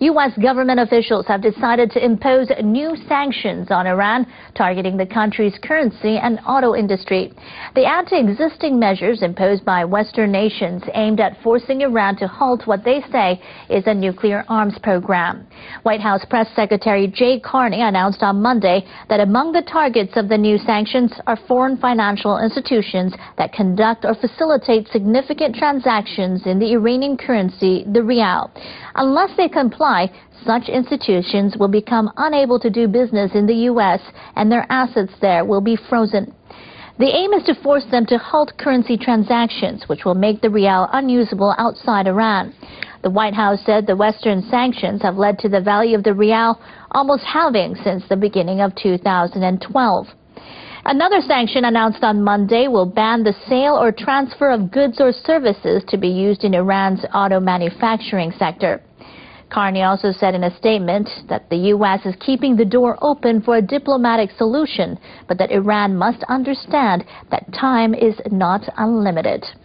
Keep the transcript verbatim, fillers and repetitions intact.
U S government officials have decided to impose new sanctions on Iran, targeting the country's currency and auto industry. They add to existing measures imposed by Western nations aimed at forcing Iran to halt what they say is a nuclear arms program. White House Press Secretary Jay Carney announced on Monday that among the targets of the new sanctions are foreign financial institutions that conduct or facilitate significant transactions in the Iranian currency, the rial. Unless they comply, such institutions will become unable to do business in the U S and their assets there will be frozen. The aim is to force them to halt currency transactions, which will make the rial unusable outside Iran. The White House said the Western sanctions have led to the value of the rial almost halving since the beginning of two thousand twelve. Another sanction announced on Monday will ban the sale or transfer of goods or services to be used in Iran's auto manufacturing sector. Carney also said in a statement that the U S is keeping the door open for a diplomatic solution, but that Iran must understand that time is not unlimited.